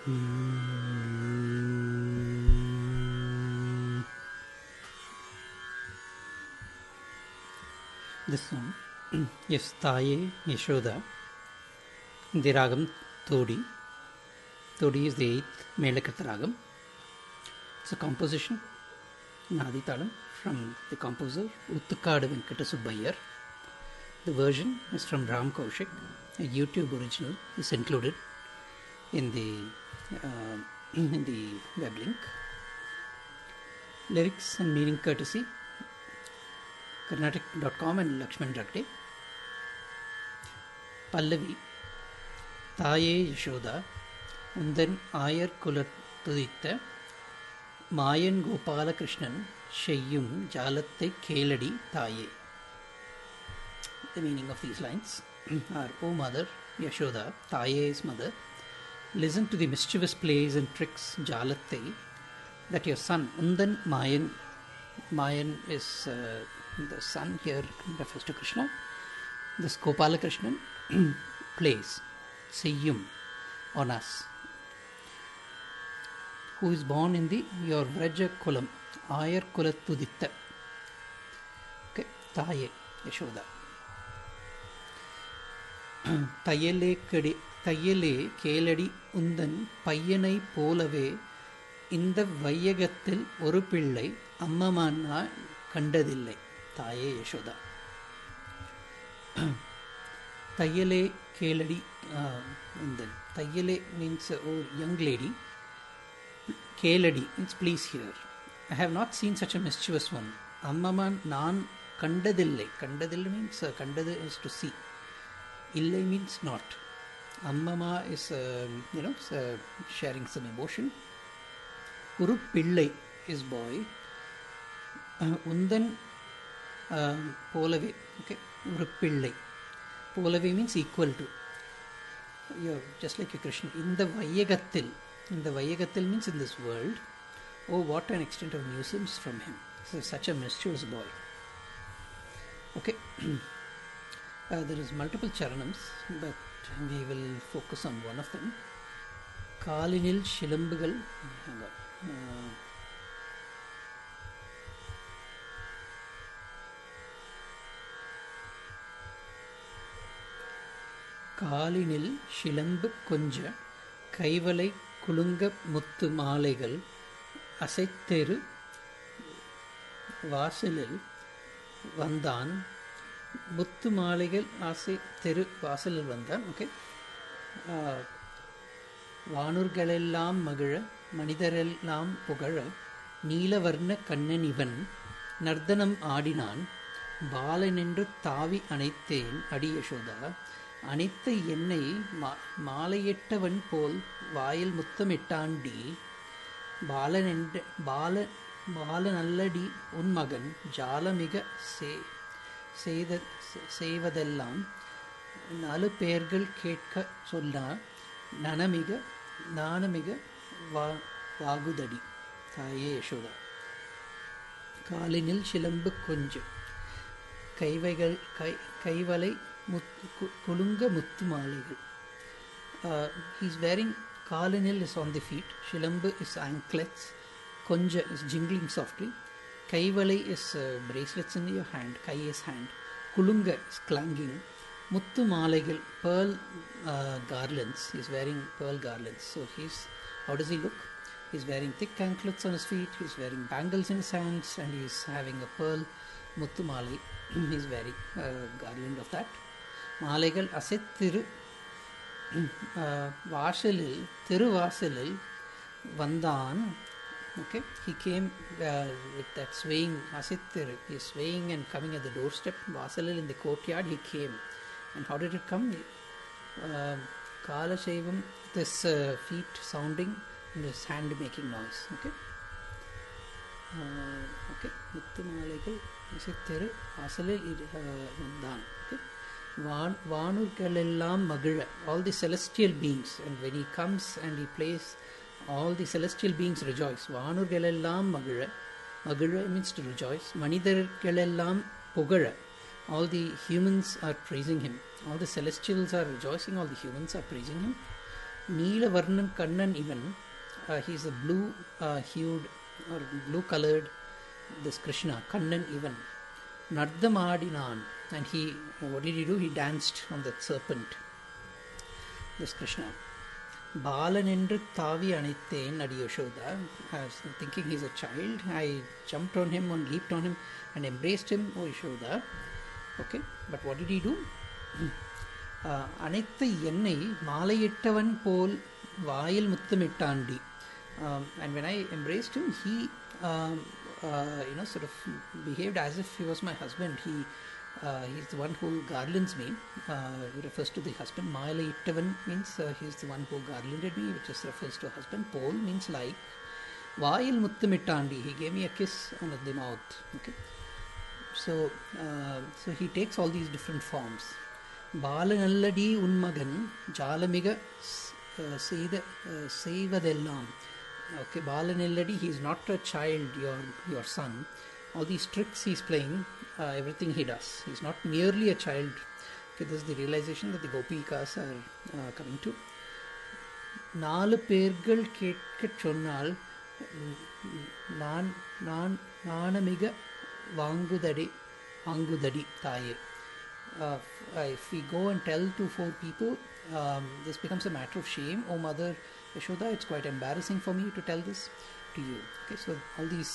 This song is Taye Yashoda in the ragam Todi. Todi is the 8th Melakrita ragam. It's a composition in Aditalam from the composer Uttukadu Venkata Subbayar. The version is from Ram Kaushik. A YouTube original is included in the web link. Lyrics and meaning courtesy Karnatic.com and Lakshman Jagde. Pallavi. Taye Yashoda Undan Ayar Kulat Tuditha Mayan Gopala Krishnan Sheyyum Jalatte Keladi Taye. The meaning of these lines are, O mother, Yashoda, Taye's mother, listen to the mischievous plays and tricks, Jalatte, that your son, Undan Mayan is the son here refers to Krishna. This Gopala Krishnan plays Seyyum on us, who is born in your Vraja Kulam, Ayar Kulattuditta. Okay, Taye, Yashoda. Tayale Keladi Undan Payanai Polave இந்த வையகத்தில் ஒரு பிள்ளை அம்மமானா கண்டதில்லை தாயே Yashoda. Tayale Keladi Undan. Tayale means young lady. Keladi means please hear. I have not seen such a mischievous one. Ammaman nan kandadille. Kandadille means kandadu is to see. Illai means not. Ammama is sharing some emotion. Uru Pillai is boy. Undan Polave. Okay. Uru Pillai. Polave means equal to. You're just like a Krishna. In the Vayagatil. In the Vayagatil means in this world. Oh, what an extent of nuisance from him. So such a mischievous boy. Okay. There is multiple charanams, but we will focus on one of them. Kalinil Shilambugal. Hang on. காலினில் சிலம்பு கொஞ்ச கைவளை குலுங்க முத்து மாலைகள் அசைத்தெரு வாசலில் வந்தான். முத்து மாலைகள் ஆசை தெரு வாசலில் வந்தான். ஓகே. வானூர்களெல்லாம் மகிழ மனிதரெல்லாம் புகழ நீலவர்ண கண்ணன் இவன் நர்த்தனம் ஆடினான். பாலனென்று தாவி அணைத்தேன் அடி யசோதா. அனைத்த என்னை மாலையிட்டவன் போல் வாயில் முத்தமிட்டாண்டி. பாலநல்லடி உன் மகன் ஜாலமிக செய்வதெல்லாம் 4 பேர்கள் கேட்க சொன்னார். நாணமிக வாகுதடி தாயே யசோதா. காலினில் சிலம்பு கொஞ்சம் கைவளை குலுங்க முத்து மாலைகள். He is wearing Kalinil is on the feet, Shilambu is anklets, Konja is jingling softly, Kaivalai is bracelets in your hand, Kai is hand, Kulunga is clanging, Muttu Malaigal, pearl garlands. He is wearing pearl garlands. So how does he look? He is wearing thick anklets on his feet, he is wearing bangles in his hands, and he is having a pearl Muttu Malai. He is wearing a garland of that. மாலைகள் அசைத்திரு வாசலில் திருவாசலில் வந்தான். Okay, he came with that swaying asithiru. He is swaying and coming at the doorstep. Vasalil in the courtyard he came. And how did it come? Kala Shaivam, this feet sounding and his hand making noise. Okay. Okay. Muttu Malaigal asithiru vasalil vandan. Okay. Vanurgalellam Magila, all the celestial beings, and when he comes and he plays, all the celestial beings rejoice. Vanurgalellam Magila, Magila means to rejoice. Manidargalellam Pugala, all the humans are praising him. All the celestials are rejoicing, all the humans are praising him. Neelavarnan Kannan even, he's a blue hued or blue colored, this Krishna, Kannan even. Nardamadinan, and he, what did he do? He danced on that serpent, this Krishna. Balanendru Tavi Anithen Adi Yashoda. I was thinking he's a child. I jumped on him and leaped on him and embraced him, O Yashoda. Okay, but what did he do? அனைத்து என்னை மாலையிட்டவன் போல் வாயில் முத்தமிட்டாண்டி. And when I embraced him, he sort of behaved as if he was my husband. He's the one who garlands me. He refers to the husband. Malayaittavan means he's the one who garlanded me, which just refers to a husband. Pol means like. Vaayil muttamittandi, he gave me a kiss on the mouth. Okay, so he takes all these different forms. Balanalladi unmagan jalamiga seivadellam. Okay, Balanalladi, he is not a child, your son. All these tricks he's playing, everything he does. He's not merely a child. Okay, this is the realization that the Gopikas are coming to. நாலு பேர்கள் கேட்கச் சொன்னால் நாணமிக வாங்குதடி தாயே. If we go and tell to 4 people, this becomes a matter of shame. Oh Mother Yashoda, it's quite embarrassing for me to tell this to you. Okay, so all these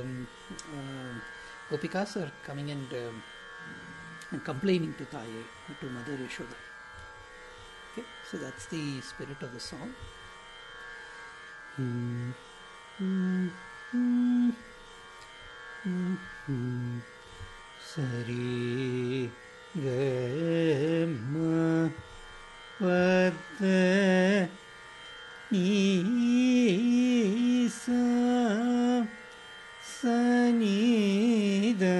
Gopikas are coming and complaining to Taye, to Mother Yashoda. Okay, so that's the spirit of the song. Sari Gama Vada Nisa Sanida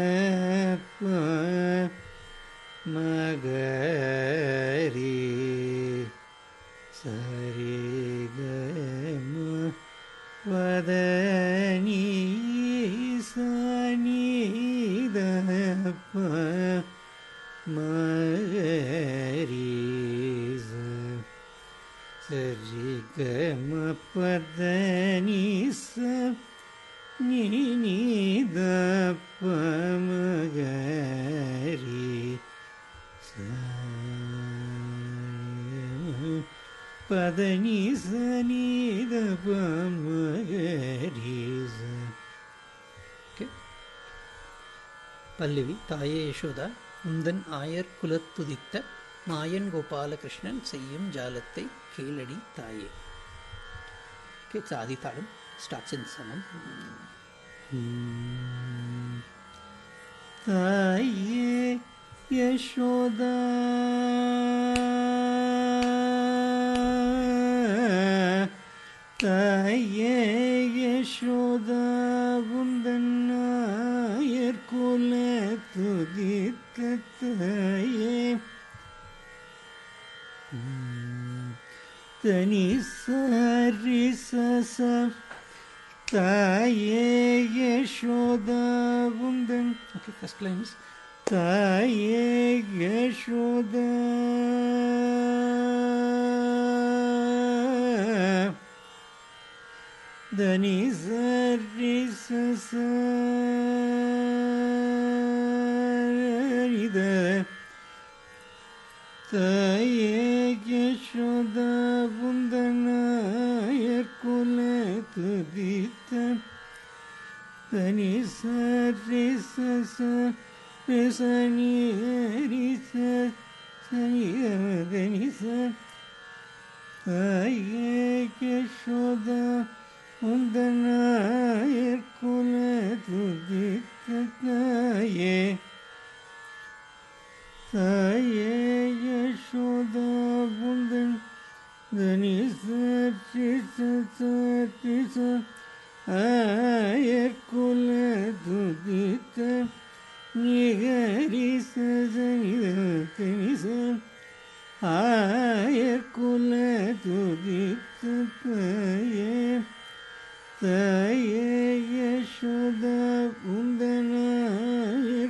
Magari Sari Gama Vada Nisa Nida Magariza Sarigama Padanisa Ninida Pamagari Padanisa Nida Pamagariza. Okay. Pallavi, Taye Yashoda, Undan Ayar Kulatuditha, Mayan Gopala Krishnan, Seyyum Jalathai Keladi Taye. Okay, it's Adi Thalam, starts in Samam. Taye Yashoda, Taye Yashoda, Undan Ayar Kulatuditha Taye. Tani sari sasa Taye Yashoda Undan. Okay, first line is Taye Yashoda Tani sari sasa Taye Yashoda Vundana Yerkuletuditha Tani Sari Sasa Resani Risa Sani Denisa Taye Yashoda Vundana Yerkuletuditha Taye Taye Yashoda Vundan Danisa Tisa Ayar Kulatuditha Nigarisa Zanida Tenisa Ayar Kulatuditha Taye Taye Yashoda Vundan Ayar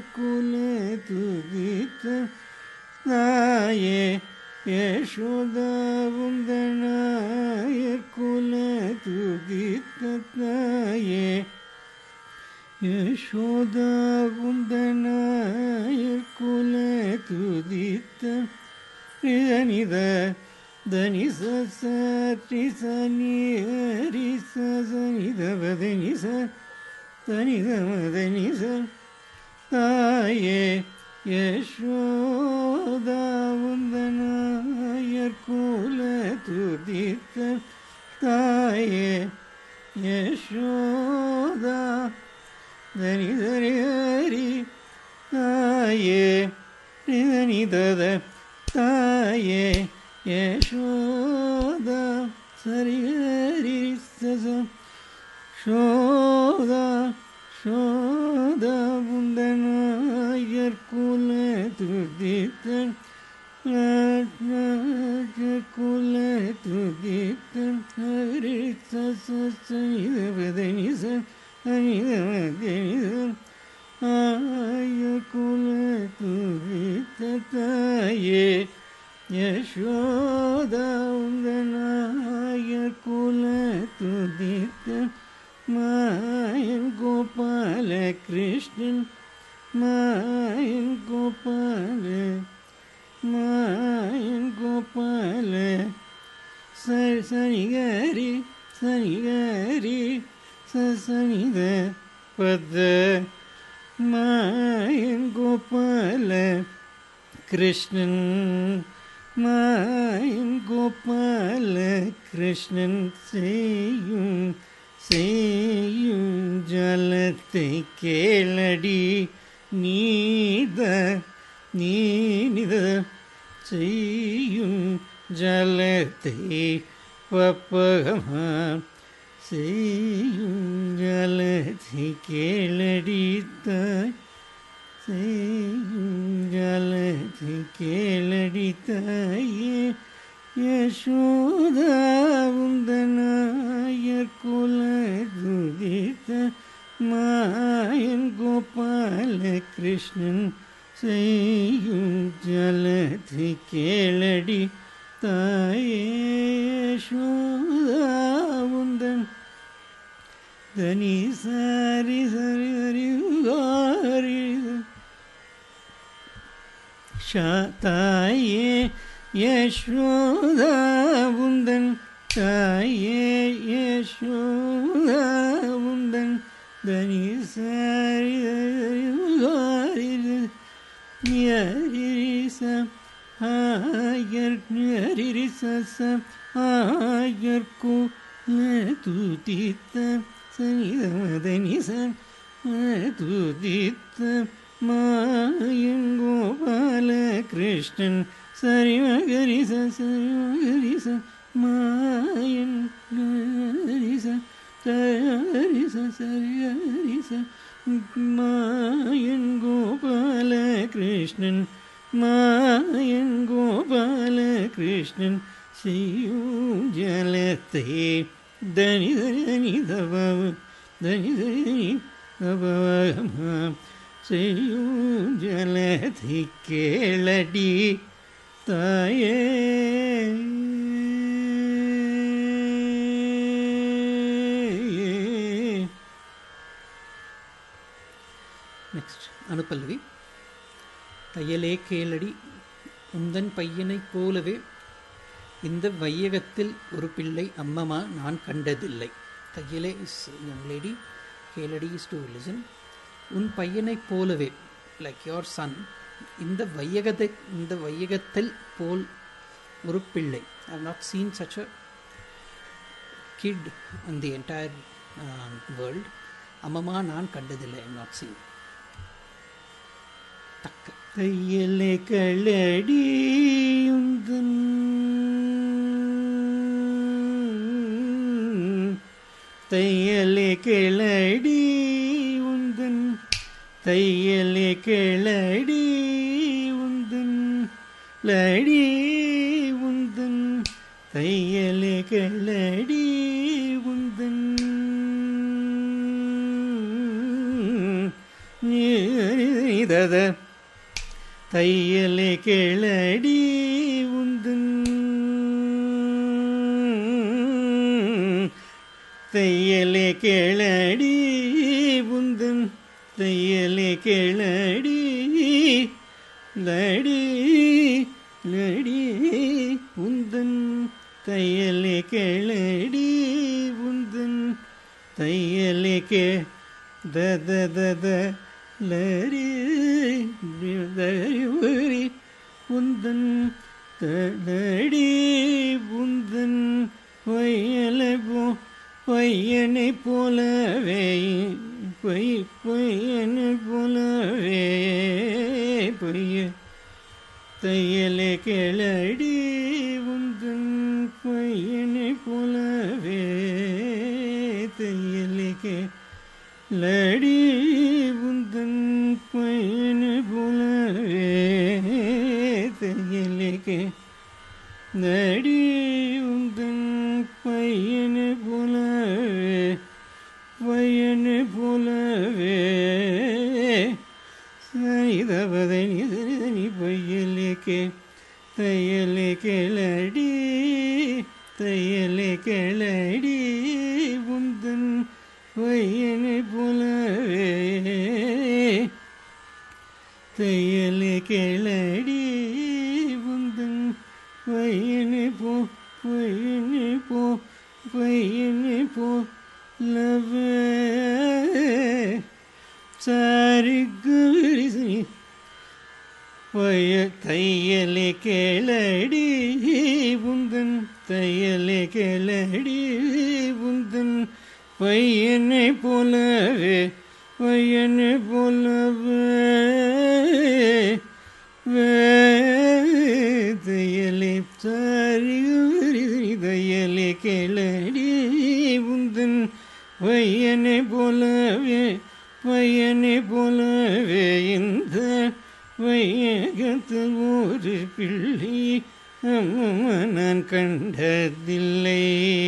Kulatuditha Taye Yashoda Vundana Yashoda குந்தனாயர் குல துதித்த நித தனி சரி சனி ஹரி சனி தவதனி சனி தமதனி தாயே யசோதா குந்தனாயர் குல துதித்த தாயே யசோதா தனி தரி ஹரி தாயே நிதனி தத தாயே யசோதா சரி ஹரி சச சோதா சோதா புந்தனாயர் குல துதித்த குல துதித்த ஹரி சனிதபதனி சனிதமதனி ஆய குல துதித்த தாயே யசோதா உந்தனாயர் குல துதித்த மாயன் கோபால கிருஷ்ணன் மாயன் கோபால மாயன் கோபால சனிகரி சனிகரி சனித பத மாயன் கோபால கிருஷ்ணன் மாயன் கோபால கிருஷ்ணன் செய்யும் செய்யும் ஜலத்தை கேளடி நீத நீனித செய்யும் ஜலத்தை பப்பகமா செய்யும் ஜலத்தை கேளடி தாய் செய்யும் ஜலத்தை கேளடி தாயே யசோதா உந்தனாயர் குல துதித்த மாயன் கோபால கிருஷ்ணன் செய்யும் ஜலத்தை கேளடி தாயே யசோதா உந்தன் தனி சாரி சரி ஹரி ஹரி தாயே யசோதா உந்தன் தாயே யசோதா உந்தன் தனி சாரி ஹரி ஆயர் ஹரி சச ஆயர் குல துதித்த சனிதமதனி துதித்த மாயன் கோபால கிருஷ்ணன் சரிமகரி சரிமகரி மாயன் ஹரி சரி சரி மாயன் கோபால கிருஷ்ணன் மாயன் கோபால கிருஷ்ணன் செய்யும் ஜலத்தை தனி தனி தவ தனி தனி தவமா செய்யும் ஜலத்தை கேளடி தாயே நெக்ஸ்ட் அனுப்பல்லவி. தையலே கேளடி உந்தன் பையனைப் போலவே இந்த வையகத்தில் ஒரு பிள்ளை அம்மமா நான் கண்டதில்லை. தையலே இஸ் யங் லேடி, கேளடி இஸ் டு லிசன். உன் பையனைப் போலவே லைக் யோர் சன் இந்த வையகத்தில் போல் ஒரு பிள்ளை. I have not seen such a kid in the entire world. அம்மமா நான் கண்டதில்லை. I have not seen. தக்க தையலே களடி உந்தன் தையலே கிளடி உந்தன் தையலே கிளடி உந்தன் லடி உந்தன் தையலே கிளடி உந்தன் நீதத தையலே கிளடி உந்தன் தையலே கிளடி உந்தன் தையலே கேளடி லடி லடி உந்தன் தையலே கேளடி உந்தன் தையலே கே தத தத லரி தரி உந்தன் தடி உந்தன் பையனை போலவே பையனை போலவே பைய தையலே கேளடி உந்தன் பையனை போலவே தையலே கேளடி உந்தன் பையனை போலவே தையலே கேளடி உந்தன் பையனை போலவே பையனை போலவே சரிதவதை நிதனி பையலே தையலே கேளடி தையலே கேளடி உந்தன் பையனை போலவே தையலே கேளடி உந்தன் பையனை போலவே சாரி கவிரி தையலே கேளடி உந்தன் தையலே கேளடி உந்தன் பையனை போலவே பையனை போலவே தையலே சாரி தையலே கேளடி உந்தன் பையனை போலவே பையனை போலவே இந்த வையகத்து ஒரு பிள்ளை அம்மா நான் கண்டதில்லை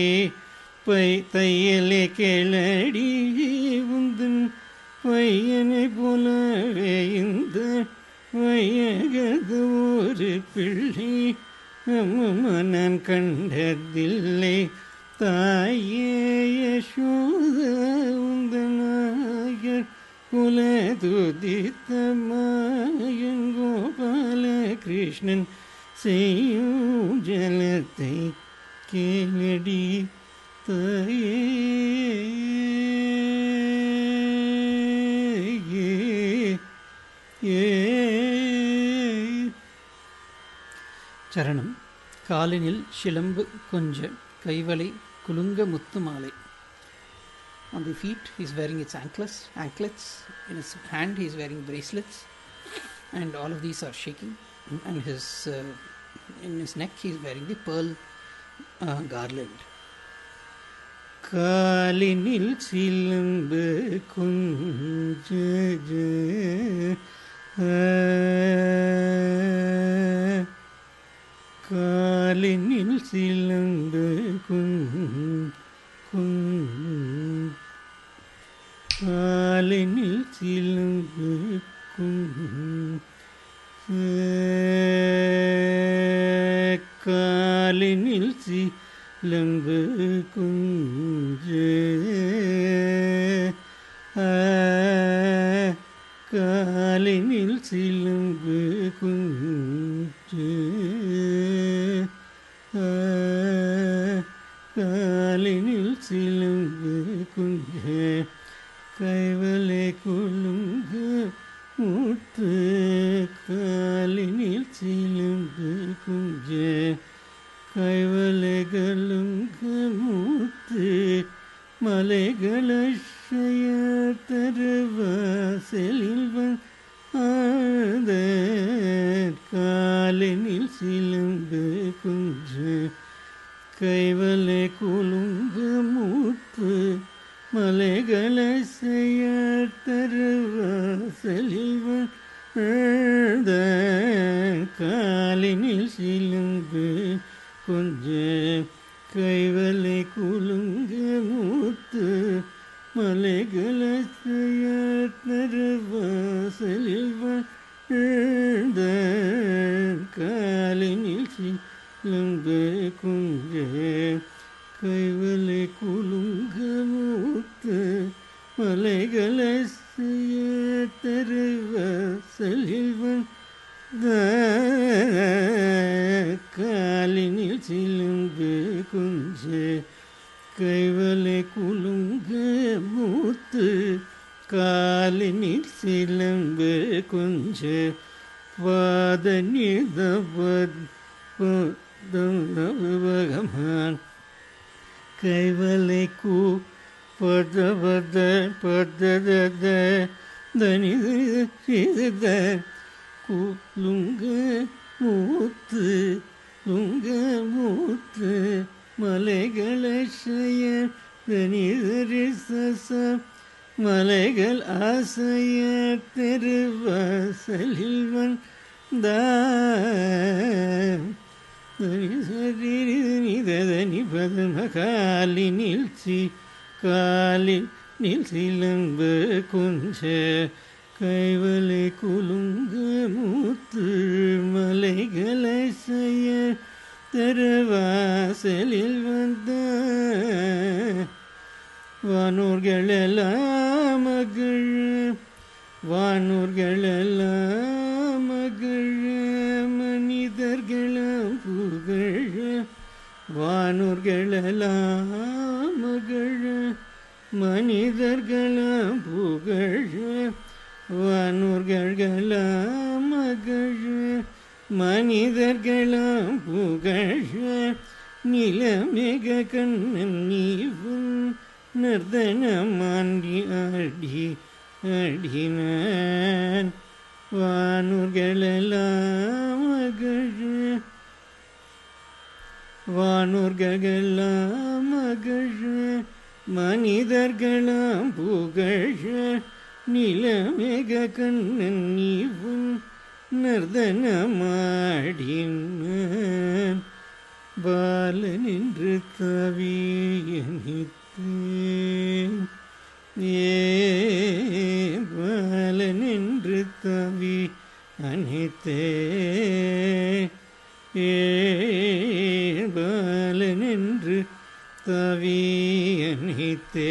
தையலே கேளடி உந்தன் பையனை போலவே இந்த வையகத்து ஒரு பிள்ளை அம்மா நான் கண்டதில்லை தாயே யசோத உந்தனாயர் குல துதித்த மாயன் கோபால கிருஷ்ணன் செய்யும் ஜலத்தை கேளடி தாயே சரணம். காலினில் சிலம்பு கொஞ்ச கைவளை குலுங்க முத்து மாலை. On the feet he is wearing its anklets. In his hand he is wearing bracelets, and all of these are shaking. And in his neck he is wearing the pearl garland. காலினில் சிலம்பு கொஞ்ச காலினில் சிலம்பு காலினில் சிலம்பு காலினில் சிலம்பு குஞ்சு காலினில் சிலம்பு குஞ்சு காலினில் சிலம்பு குஞ்சு கைவலை குலுங்க முத்து காலினில் சிலம்பு குஞ்சு கைவலைகளுங்க மூத்து மலைகளய தருவாசலில் ஆத காலினில் சிலம்பு குஞ்சு கைவலை குலுங்க மூத்து மலைகளய தருவாசலில் ஆத காலினில் சிலம்பு கொஞ்ச கைவலை குலுங்க மூத்து மலைகளய தருவாசலில் வாழ்ந்த காலினில் சிலம்பு கொஞ்ச கைவலை குலுங்க மூத்து மலைகளய செய்ய தருவாசலில் வந்த காலினில் சிலும்பு கொஞ்ச கைவலை குலுங்க மூத்து காலினில் சிலம்பு கொஞ்ச பகமான் கைவலை கூ பத தனி லுங்க மூத்து மலைகளை செய்ய தனிதரி சச மலைகள் ஆசைய திருவாசலில் வந்த நிதனி பதம காலினில் சிலம்பு கொஞ்ச கைவலை குலுங்க மூத்து மலைகளை செய்ய திருவாசலில் வந்த வானூர்களெல்லாம் மகிழ மனிதர்களாம் புகழ வானூர்களெல்லாம் மகிழ மனிதர்களாம் புகழ வானூர்களெல்லாம் மகிழ மனிதர்களாம் புகழ நிலமிக கண்ணன் நீவும் நர்தனமாண்டி அடினான் வானூர்களெல்லாம் மகிழ மனிதர்களாம் புகழ நிலமிக கண்ணன் நீவும் நர்தனமாடினான் பாலனின்று தவியனித்தேன் பாலனின்று தவி அனித்தே பாலனின்று தவி அனித்தே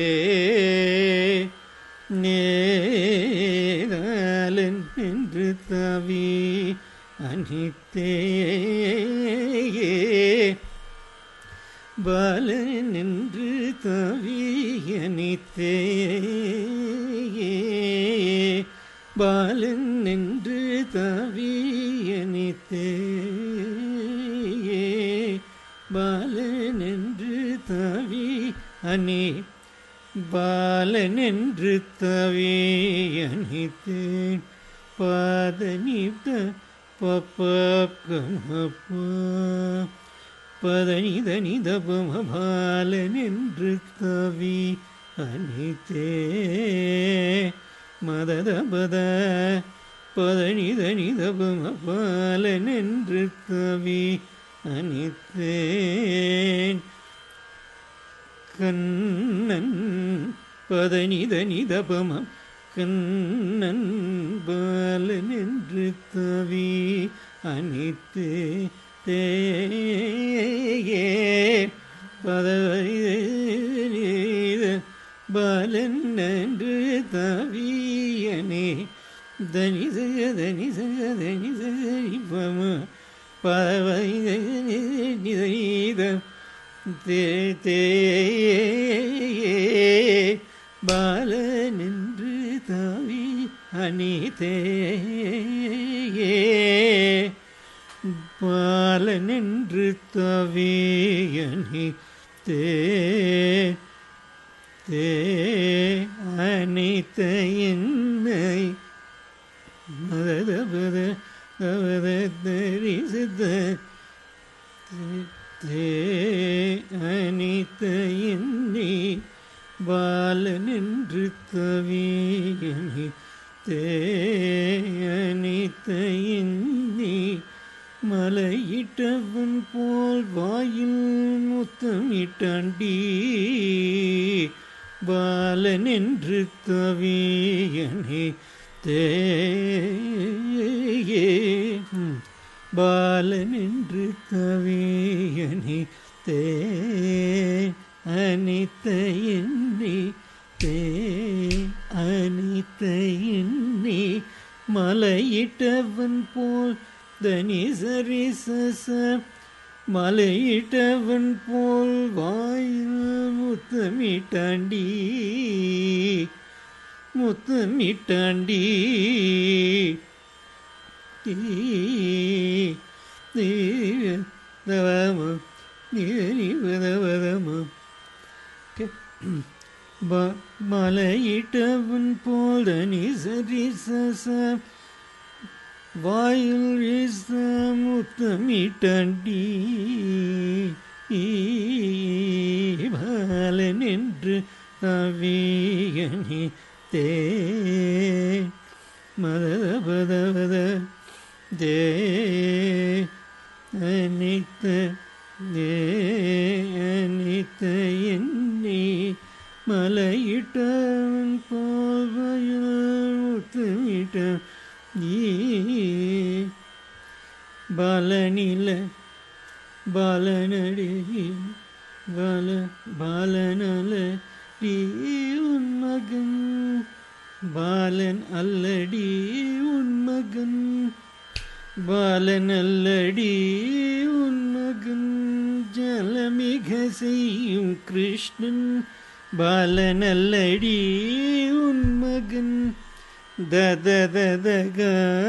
நேதாலன் என்று தவி அனித்தே பாலன் என்று தவி அனித்தே பாலன் என்று தவி அனித்தே பாலன் என்று தவி அனி பாலன் என்று தவி அனித்தேன் பாதனித்த பப்பா பதனிதனிதபம பாலன் என்று தவி அனித்தே மததபத பதனிதனிதபம பாலன் என்று தவி அனித்தேன் கண்ணன் பதனிதனிதபம கண்ணன் பாலன் என்று தவி அனித்தே தேயே பதனித பாலன் என்று தவியனே தனிசய பம பதனித தேயே பாலன் என்று தவி அனிதேயே பாலன் என்று தவி அனித்தே அனித்த என்னை மதபத தரிசித்த அனித்த என்னை பாலன் என்று தவி அனித்தே அனித்த என்னை மலையிட்டவன் போல் வாயில் முத்தமிட்டாண்டி பாலன் என்று தவியனே தேயே பாலன் என்று தவியனே தே அனித்த என்னை தே அனித்த மலையிட்டவன் போல் தனி சரி சச மலையிட்டவன் போல் வாயில் முத்தமிட்டாண்டி முத்தமிட்டாண்டி மலையிட்டவன் போல் தனி சரி சச வாயில் முத்தமிட்டாண்டி பாலன் என்று அவியனி தே மதபதவத தே அனித்த அனித்த என்னை மலையிட்டவன் போல் வாயில் முத்தமிட்ட பாலனில பாலனடி பாலனல உன் மகன் பாலன் அல்லடி உன் மகன் பாலன் அல்லடி உன் மகன் ஜலமிக செய்யும் கிருஷ்ணன் பாலன் அல்லடி உன் மகன் தத தத க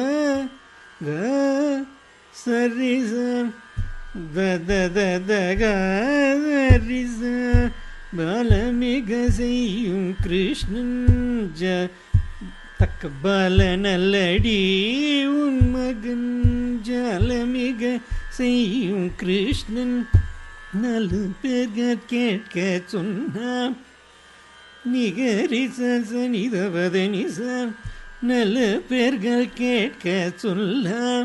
சரிச தத தத க சரிச பாலமிக செய்யும் கிருஷ்ணன் ஜ தக்க பாலனல்லடி உன் மகன் ஜலமிக செய்யும் கிருஷ்ணன் நலு பேர்கள் கேட்க சொன்னான் நிகரிச நிதவதனிச நல்ல பேர்கள் கேட்க சொல்ல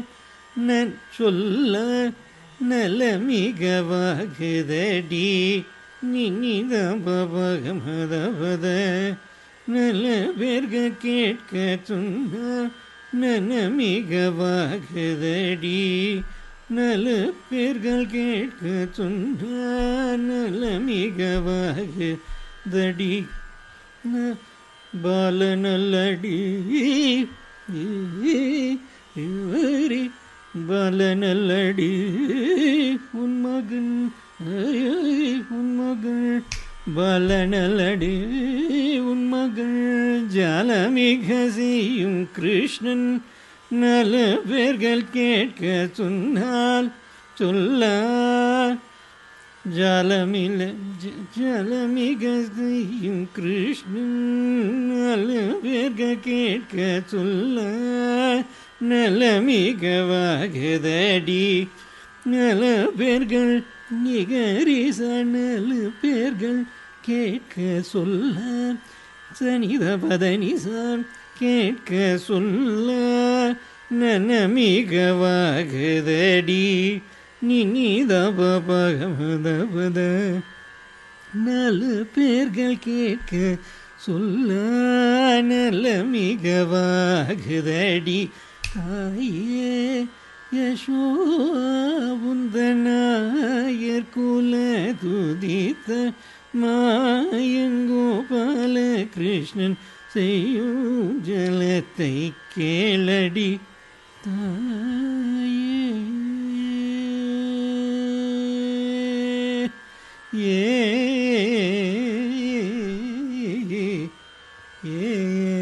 சொல்ல நல்ல மிகவாகுதடி நிதபகமதபத நல்ல பேர்கள் கேட்க சொன்ன நன மிகவாகுதடி நல்ல பேர்கள் கேட்க சொன்ன நல்ல மிகவாகுதடி பாலனல்லடி பாலனல்லடி உன் மகன் உன் மகள் பாலனல்லடி உன் மகள் ஜாலமிக செய்யும் கிருஷ்ணன் நல்ல பேர்கள் கேட்க சொன்னால் சொல்ல ஜலமில ஜலமிக செய்யும் கிருஷ்ணன் நல்ல பேர்கள் கேட்க சொல்ல நலமிகவாகுதடி நல பேர்கள் நிகரிச நல பேர்கள் கேட்க சொல்ல சனிதபதனிச கேட்க சொல்ல நனமிகவாகுதடி நிதபகமதபத நல்ல பேர்கள் கேட்க சொல்ல நல்ல மிகவாகுதடி தாயே யசோவுந்தனாயர் குல துதித்த மாயங்கோபால கிருஷ்ணன் செய்யும் ஜலத்தை கேளடி தாயே ஏ